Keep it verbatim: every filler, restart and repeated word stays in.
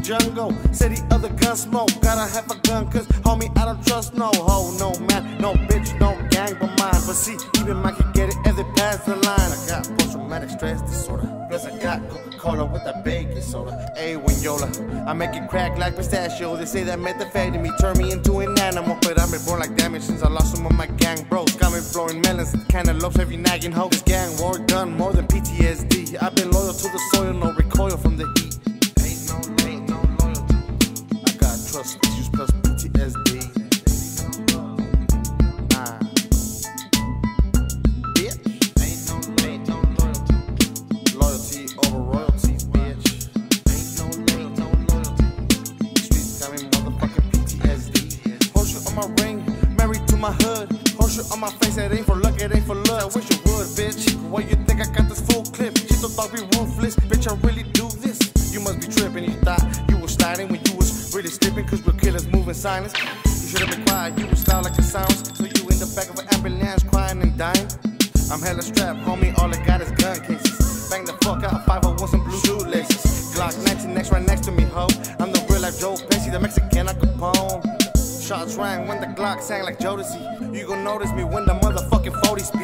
jungle. City of the gun smoke. Gotta have a gun, cause homie, I don't trust no hoe, no man, no bitch, no gang but mine. But see, even mine can get it if they pass the line. I got post-traumatic stress disorder. Plus I got Coca-Cola with that baking soda. Ayy, when Yola, I make it crack like pistachio. They say that methamphetamine turn me into an animal. But I've been born like damage since I lost some of my gang bros. Got me blowing melons and cantaloupes every nagging hoe. This gang war done more than P T S D. I've been loyal to the soil, no recoil from the heat. Ain't no loyalty, no loyalty. I got trust issues plus P T S D. Nah. Bitch. Ain't no, ain't no loyalty. Loyalty over royalties, bitch. Ain't no loyalty, no loyalty. Streets got me motherfucking P T S D. Horseshoe on my ring, married to my hood. Horseshoe on my face, it ain't for luck, it ain't for love. I wish you would, bitch. Why you think I got this full clip? Chito thought we ruthless, bitch, I really do this. You must be tripping, you thought you was sliding when you was really slipping, cause we're killers moving silence. You should've been quiet, you was loud like a sounds. So you in the back of an ambulance crying and dying. I'm hella strapped, homie, all I got is gun cases. Bang the fuck out, five oh one some blue shoelaces. Glock nineteen X right next to me, ho. I'm the real life Joe Pesci, the Mexican Al Capone. Shots rang when the Glock sang like Jodeci. You gon' notice me when the motherfucking forty speed.